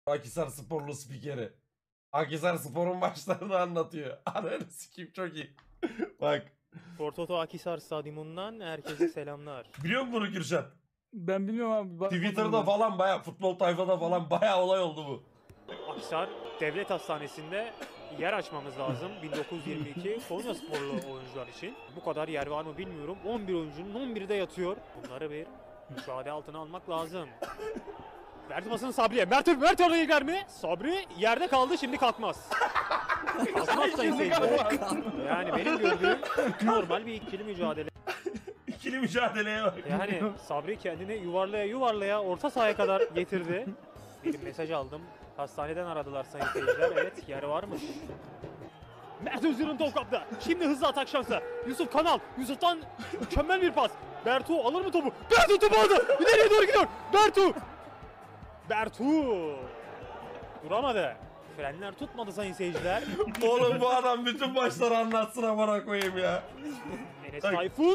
Akhisar Sporlu spikeri. Akhisar Spor'un maçlarını anlatıyor. Ananı sikeyim çok iyi. Bak. Portoto Akhisar Stadyumundan herkese selamlar. Biliyor musun bunu Kürşat? Ben bilmiyorum abi. Twitter'da falan baya futbol tayfada falan baya olay oldu bu. Akhisar Devlet Hastanesi'nde yer açmamız lazım 1922 Konyasporlu oyuncular için. Bu kadar yer var mı bilmiyorum. 11 oyuncunun 11'i de yatıyor. Bunları bir müşahede altına almak lazım. Verdi pasını Sabri'ye. Mert oraya girer mi? Sabri yerde kaldı, şimdi kalkmaz. Kalkmaz sayın seyirciler. Yani benim gördüğüm normal bir ikili mücadele. İkili mücadeleye bak. Yani Sabri kendini yuvarlaya orta sahaya kadar getirdi. Bir mesaj aldım. Hastaneden aradılar sayın seyirciler. Evet, yer varmış. Mert Özyıl'ın top kaptı. Şimdi hızlı atak şansı. Yusuf Kanal. Yusuf'tan mükemmel bir pas. Bertu alır mı topu? Bertu topu aldı. İleriye doğru gidiyor. Bertu. Duramadı. Frenler tutmadı sayın seyirciler. Oğlum bu adam bütün maçları anlatsın amına koyayım ya. Enes Tayfun.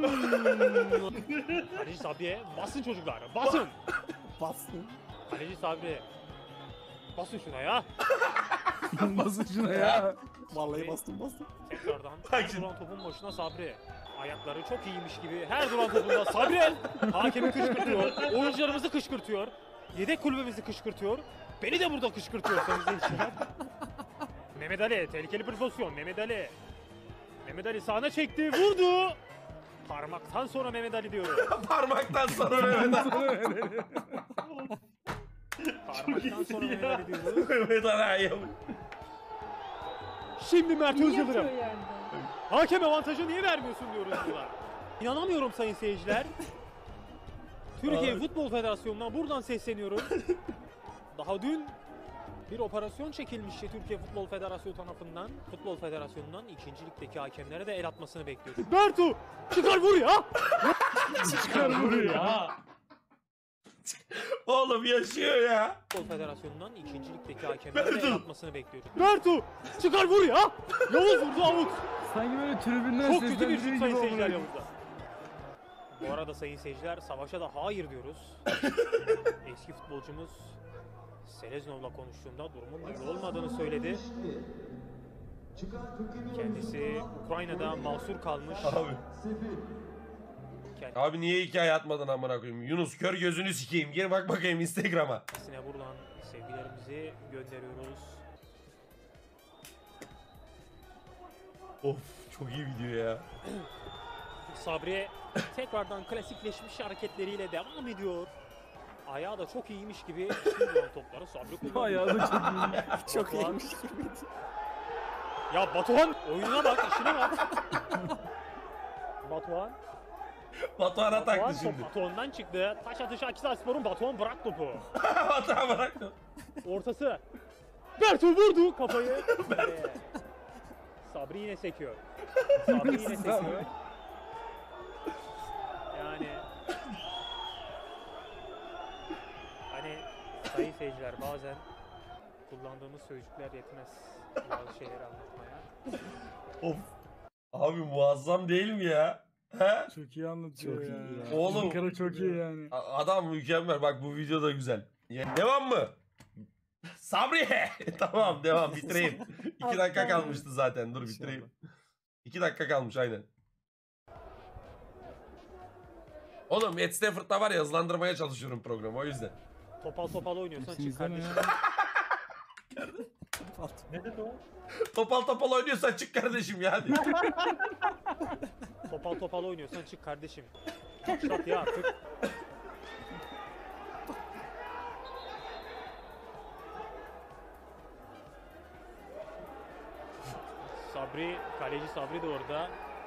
Kaleci Sabri'ye basın çocuklar. Basın. Kaleci Sabri. Basın şuna ya. Basın şuna ya. Vallahi bastım. Tekrardan Bak her şimdi. duran topun başına Sabri. Ayakları çok iyiymiş gibi her duran topunda Sabri. Hakemi kışkırtıyor. Oyuncularımızı kışkırtıyor. Yedek kulübemizi kışkırtıyor. Beni de burada kışkırtıyor sayın seyirciler. Mehmet Ali tehlikeli bir pozisyon. Mehmet Ali sağına çekti, vurdu. Parmaktan sonra Mehmet Ali diyorum. Parmaktan sonra Mehmet Ali. Parmaktan sonra Mehmet Ali diyorum. Mehmet Ali. Şimdi Mert Niye Özyıldırım. yatıyor yerde? Hakem avantajı niye vermiyorsun diyoruz burada. İnanamıyorum sayın seyirciler. Türkiye Futbol Federasyonu'na buradan sesleniyorum. Daha dün bir operasyon çekilmişti Türkiye Futbol Federasyonu tarafından. Futbol Federasyonu'ndan 2. ligdeki hakemlere de el atmasını bekliyoruz. Bertu! Çıkar vur ya! Çıkar buraya. Oğlum yaşıyor ya. Futbol Federasyonu'ndan 2. ligdeki hakemlere de el atmasını bekliyoruz. Bertu! Çıkar vur ya! Yavuz vurdu avut. Sanki böyle tribünden Çok kötü bir şut seslendiriyor sayın gibi seyirciler oluyor. Yavuz'da. Bu arada sayın seyirciler savaşa da hayır diyoruz. Eski futbolcumuz Seleznov'la konuştuğumda durumun böyle olmadığını söyledi. Kendisi Ukrayna'da mahsur kalmış. Abi. Abi niye hikaye atmadın amına koyayım? Yunus kör gözünü sikeyim. Gir bak bakayım Instagram'a. Kendisine buradan sevgilerimizi gönderiyoruz. Of çok iyi video ya. Sabri tekrardan klasikleşmiş hareketleriyle devam ediyor. Ayağı da çok iyiymiş gibi şimdi topları Sabri kullanıyor. Ayağı da çok iyi. Çok iyiymiş gibi. Ya Batuhan oyununa bak, işine bak. Batuhan Batuhan'a taktı top şimdi. Batuhan'dan çıktı. Taş atışı Akhisarspor'un, Batuhan bırak topu. Batuhan bıraktı. Ortası. Bertu vurdu kafayı. Sabri yine sekiyor. Sabri yine sekiyor. Yani hani sayın seyirciler bazen kullandığımız sözcükler yetmez bazı şeyleri anlatmaya. Of. Abi muazzam değil mi ya? He? Çok iyi anlatıyor Çok ya. iyi ya. Oğlum. Ankara çok iyi yani. Adam mükemmel. Bak bu video da güzel. Devam mı? Sabri. Tamam devam bitireyim. 2 dakika kalmıştı zaten. Dur bitireyim. 2 dakika kalmış aynen. Oğlum Ed Stafford'da var ya hızlandırmaya çalışıyorum programı o yüzden. Topal oynuyorsan çık İzleme kardeşim. ya. Ne dedi o? Topal oynuyorsan çık kardeşim ya. Topal oynuyorsan çık kardeşim. Başlat ya artık. Sabri, kaleci Sabri de orada.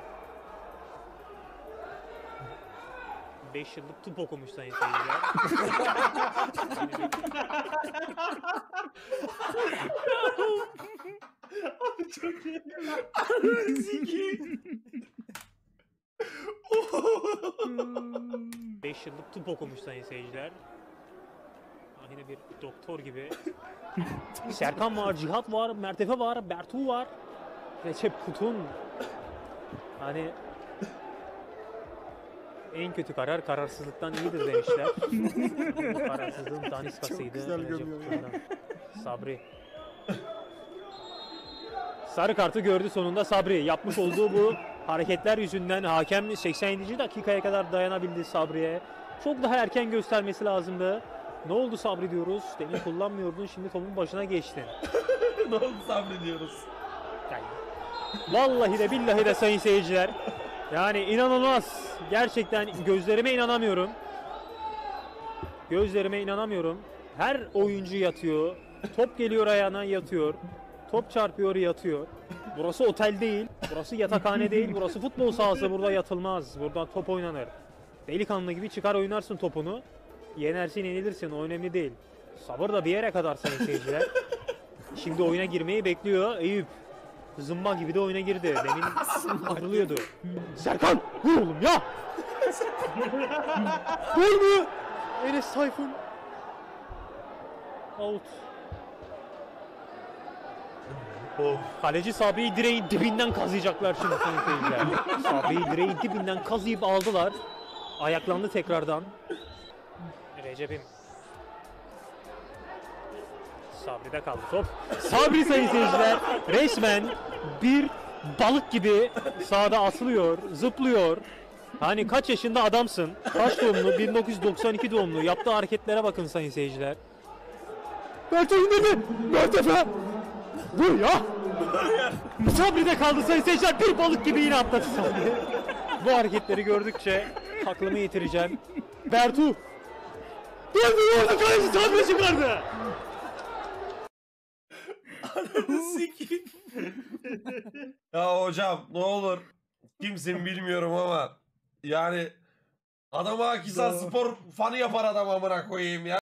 5 yıllık tıp okumuş sayın seyirciler. Abi çok iyi. 5 yıllık tıp okumuş sayın seyirciler. Yine bir doktor gibi. Serkan var, Cihat var, Mertefe var, Bertu var. Recep Kutun. Hani En kötü karar kararsızlıktan iyidir demişler. Bu kararsızlığın daniskasıydı. Çok güzel Recep gömüyor ya. Kuşan'dan. Sabri. Sarı kartı gördü sonunda Sabri. Yapmış olduğu bu hareketler yüzünden hakem 87. dakikaya kadar dayanabildi Sabri'ye. Çok daha erken göstermesi lazımdı. Ne oldu Sabri diyoruz. Demin kullanmıyordun, şimdi topun başına geçtin. Ne oldu Sabri diyoruz. Yani, vallahi de billahi de sayın seyirciler. Yani inanılmaz. Gerçekten gözlerime inanamıyorum. Gözlerime inanamıyorum. Her oyuncu yatıyor. Top geliyor ayağına yatıyor. Top çarpıyor yatıyor. Burası otel değil. Burası yatakhane değil. Burası futbol sahası. Burada yatılmaz. Burada top oynanır. Delikanlı gibi çıkar oynarsın topunu. Yenersin yenilirsin. O önemli değil. Sabır da bir yere kadar sayın seyirciler. Şimdi oyuna girmeyi bekliyor Eyüp. Zımba gibi de oyuna girdi. Demin ayrılıyordu. Serkan! Vur oğlum ya! Gol mü? Enes Tayfun. Out. Of. Kaleci Sabri'yi direğin dibinden kazıyacaklar şimdi sayın seyirciler. Sabri'yi direğin dibinden kazıyıp aldılar. Ayaklandı tekrardan. Recep'im. Sabri'de kaldı top. Sabri sayın seyirciler resmen bir balık gibi sahada asılıyor, zıplıyor. Hani kaç yaşında adamsın? Kaç doğumlu? 1992 doğumlu. Yaptığı hareketlere bakın sayın seyirciler. Mert indirdi. Mert Efe. Dur ya. Sabri'de kaldı sayın seyirciler. Bir balık gibi yine atladı Sabri. Bu hareketleri gördükçe aklımı yitireceğim. Bertu. Döndü kaleci Sabri çıkardı. Sikeyim. Ya hocam ne olur. Kimsin bilmiyorum ama yani adama Akhisar Spor fanı yapar adam amına koyayım ya.